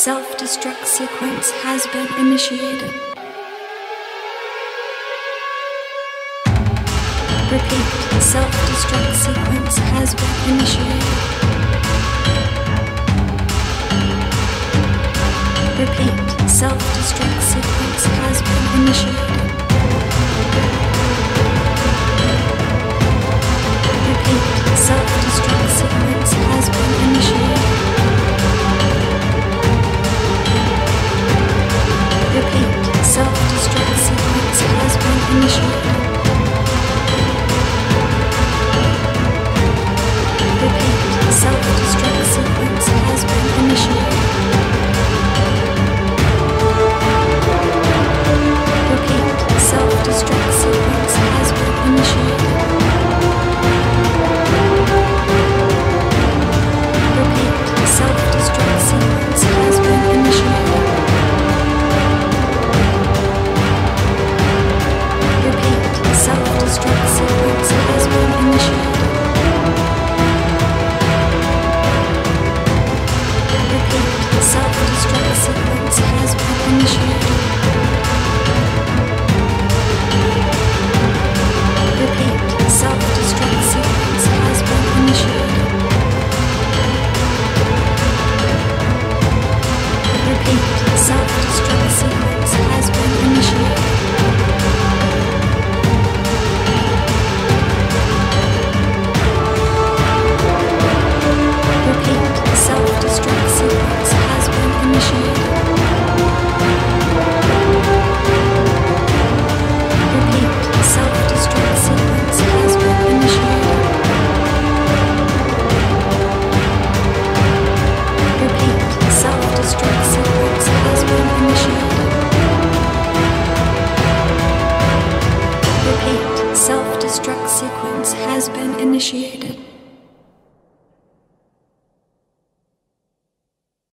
self-destruct sequence has been initiated. Repeat, self-destruct sequence has been initiated. Repeat, self-destruct sequence has been initiated. Repeat, self-destruct sequence has been initiated. Repeat, self-destruct sequence has been initiated. Repeat, self-destruct sequence has been initiated. Repeat, self-destruct sequence has been initiated. Repeat, self-destruct sequence has been initiated. Repeat, self-destruct sequence has been initiated. Repeat, self-destruct sequence has been initiated. Repeat, self-destruct sequence has been initiated. Repeat, self-destruct sequence has been initiated. Repeat, self-destruct sequence has been initiated. Repeat, self-destruct sequence has been initiated. Repeat, self-destruct sequence has been initiated. Repeat, self-destruct sequence has been initiated.